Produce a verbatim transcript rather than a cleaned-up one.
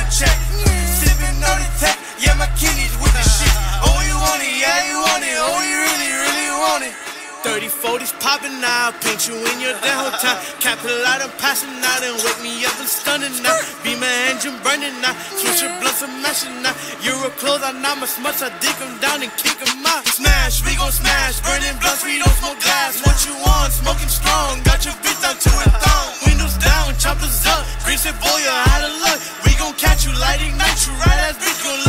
check. Sipping on the tech, yeah, my kidneys with the shit. Oh, you want it, yeah, you want it. Oh, you really, really want it. thirty forties popping now, paint you in your damn whole time. Capital I'm passing out and wake me up and stunning now. Be my engine burning now, switch your blood for mashing now. You're a clothes, I not much much, I dig them down and kick them out. Smash, we gon' smash, burning blunts, we don't smoke gas. What you want, smoking strong, got your bitch down to a thong. Windows down, choppers up, green said boy, you're out of luck. We gon' catch you, light ignite you, right ass bitch gon'